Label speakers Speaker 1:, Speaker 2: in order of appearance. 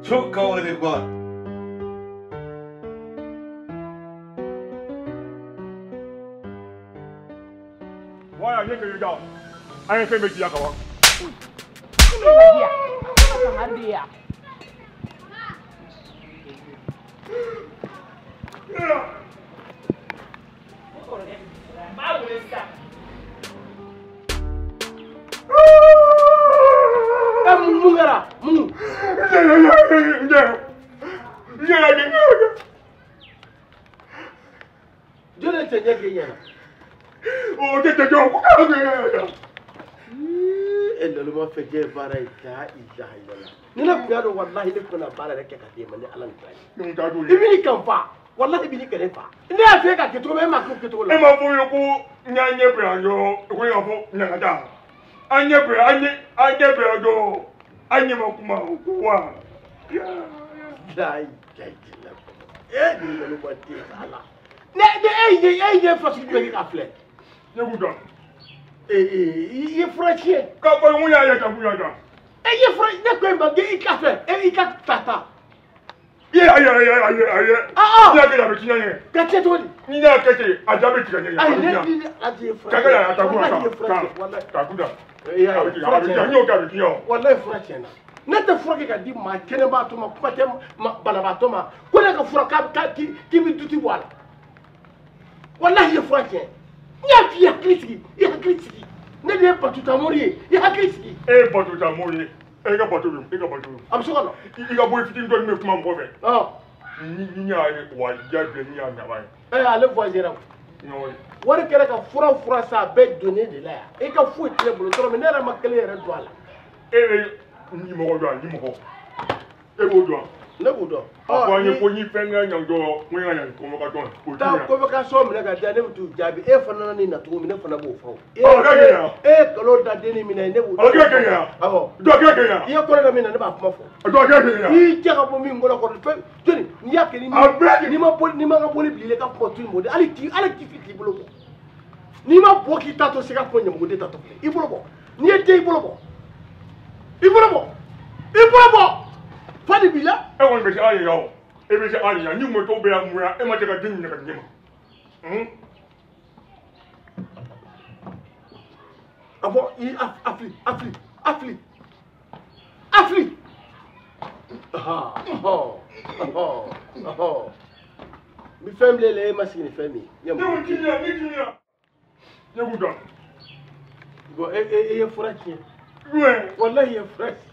Speaker 1: Sowkaou de quoi?
Speaker 2: Voilà, je te regarde. Allez, fais mes petits accords.
Speaker 3: Elle ne m'a fait dire pareil, il a bien والله il faut la parler avec quelqu'un de Allah ne il vient comme pas والله il vient comme pas il a fait quelque chose même à quelque chose là
Speaker 2: ma faut yo nyanye branjo ko yo fo nyada anye branjo anye makuma ko wa
Speaker 3: dai ni le boîtier là ne facile de appeler
Speaker 2: ne goudon
Speaker 3: il est fraîchier
Speaker 2: ka ko mu ya ta bu ya ta
Speaker 3: il est fraîchier ne ko ma il café et il ka tata
Speaker 2: ye aye ya ke la be tinyanye
Speaker 3: ka teto
Speaker 2: ni na kete ajabe tinyanye
Speaker 3: ai ne aje fraîchier
Speaker 2: ka ya ta bu ta kuda ya nyo ka be tiyo
Speaker 3: wallahi fraîchier na ne te fraîchier ka di ma kene ba to ma pate ma balaba to ma ko ne ka fraîchier ki bi duti wala wallahi il est fraîchier il y a critique ne ne pas tout amourier il y a critique
Speaker 2: pas tout amourier ga pas tout am
Speaker 3: so kala
Speaker 2: il ga boy fitin do me kuma mo fe ni nya wa ja ble ni nya ba
Speaker 3: allez voisin
Speaker 2: no
Speaker 3: wari kere ka fura ça be donner de là et ka fou tele bolo trop mais ne ra makale yere do ala
Speaker 2: ni mo do ni mo go do
Speaker 3: ne go do
Speaker 2: ni ko ni penga nya do mo nya nya ko mo ka don
Speaker 3: ta convocation me ga da ne tu jabi e fana ni na to mi ne fana bo fo kalo da de ni mi ne bo
Speaker 2: do ke ya
Speaker 3: ye ko da mi ne ba kuma fo
Speaker 2: do ke ya
Speaker 3: i jaga bo mi ngolo ko pe joni ni ya ke ni ma ga boli bi le ka ko tu mo de ali ti fiti bolo ko ni ma bo ki ta to se ka ko nyamo de ta to i bolo bo ni e de i bolo bo fadi bila
Speaker 2: won be ali yo e be ali ya ni mo to be amura e ma te ka din ni ka nyema
Speaker 3: abo i afli mi family le machine family
Speaker 2: ni kinya ni gudo
Speaker 3: go e fraîchier
Speaker 2: ouais
Speaker 3: wallahi e fraîchier